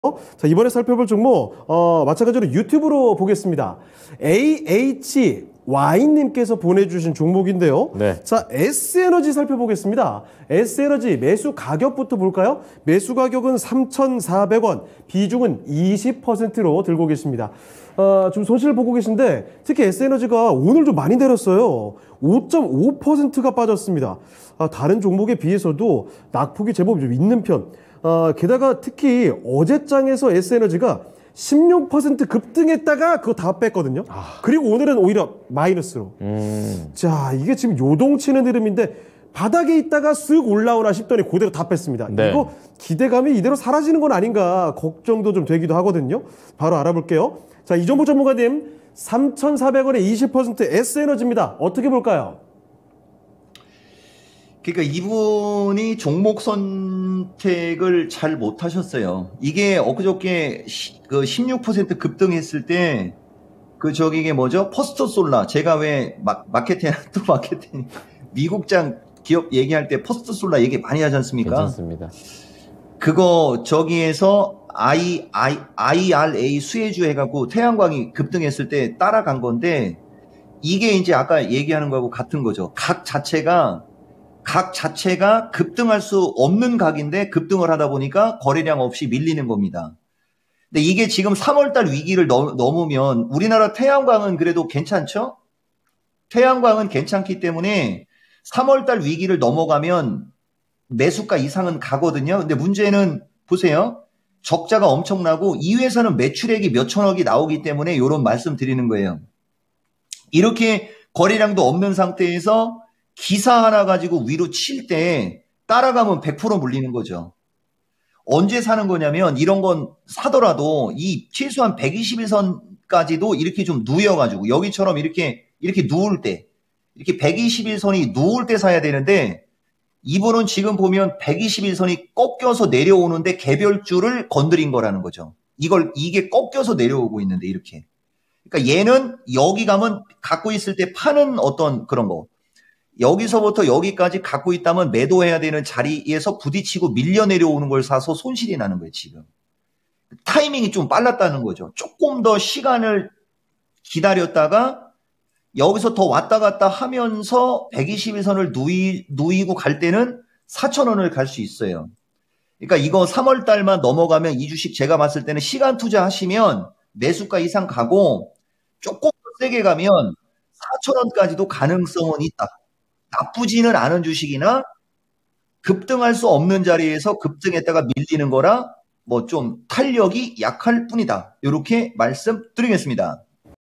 자, 이번에 살펴볼 종목, 마찬가지로 유튜브로 보겠습니다. AHY님께서 보내주신 종목인데요. 네. 자, S에너지 살펴보겠습니다. S에너지 매수 가격부터 볼까요? 매수 가격은 3,400원, 비중은 20%로 들고 계십니다. 좀 손실 보고 계신데, 특히 S에너지가 오늘 좀 많이 내렸어요. 5.5%가 빠졌습니다. 다른 종목에 비해서도 낙폭이 제법 좀 있는 편. 게다가 특히 어제장에서 S에너지가 16% 급등했다가 그거 다 뺐거든요. 그리고 오늘은 오히려 마이너스로. 자, 이게 지금 요동치는 흐름인데 바닥에 있다가 쓱 올라오나 싶더니 그대로 다 뺐습니다. 네. 이거 기대감이 이대로 사라지는 건 아닌가 걱정도 좀 되기도 하거든요. 바로 알아볼게요. 자, 이종복 전문가님, 3,400원에 20% S에너지입니다. 어떻게 볼까요? 그러니까 이분이 종목 선택을 잘 못하셨어요. 이게 엊그저께 그 16% 급등했을 때 그 저기 이게 뭐죠? 퍼스트 솔라. 제가 왜 마케팅 또 마케팅 미국장 기업 얘기할 때 퍼스트 솔라 얘기 많이 하지 않습니까? 괜찮습니다. 그거 저기에서 IRA 수혜주 해갖고 태양광이 급등했을 때 따라간 건데 이게 이제 아까 얘기하는 거하고 같은 거죠. 각 자체가 급등할 수 없는 각인데 급등을 하다 보니까 거래량 없이 밀리는 겁니다. 근데 이게 지금 3월달 위기를 넘으면 우리나라 태양광은 그래도 괜찮죠? 태양광은 괜찮기 때문에 3월달 위기를 넘어가면 매수가 이상은 가거든요. 근데 문제는 보세요. 적자가 엄청나고 이 회사는 매출액이 몇 천억이 나오기 때문에 이런 말씀 드리는 거예요. 이렇게 거래량도 없는 상태에서 기사 하나 가지고 위로 칠 때 따라가면 100% 물리는 거죠. 언제 사는 거냐면 이런 건 사더라도 이 최소한 121선까지도 이렇게 좀 누여가지고 여기처럼 이렇게 누울 때 이렇게 121선이 누울 때 사야 되는데 이분은 지금 보면 121선이 꺾여서 내려오는데 개별주를 건드린 거라는 거죠. 이게 꺾여서 내려오고 있는데 이렇게. 그러니까 얘는 여기 가면 갖고 있을 때 파는 어떤 그런 거. 여기서부터 여기까지 갖고 있다면 매도해야 되는 자리에서 부딪히고 밀려 내려오는 걸 사서 손실이 나는 거예요, 지금. 타이밍이 좀 빨랐다는 거죠. 조금 더 시간을 기다렸다가 여기서 더 왔다 갔다 하면서 121선을 누이고 갈 때는 4,000원을 갈 수 있어요. 그러니까 이거 3월 달만 넘어가면 이 주식 제가 봤을 때는 시간 투자하시면 매수가 이상 가고 조금 더 세게 가면 4,000원까지도 가능성은 있다. 나쁘지는 않은 주식이나 급등할 수 없는 자리에서 급등했다가 밀리는 거라 뭐 좀 탄력이 약할 뿐이다. 이렇게 말씀드리겠습니다.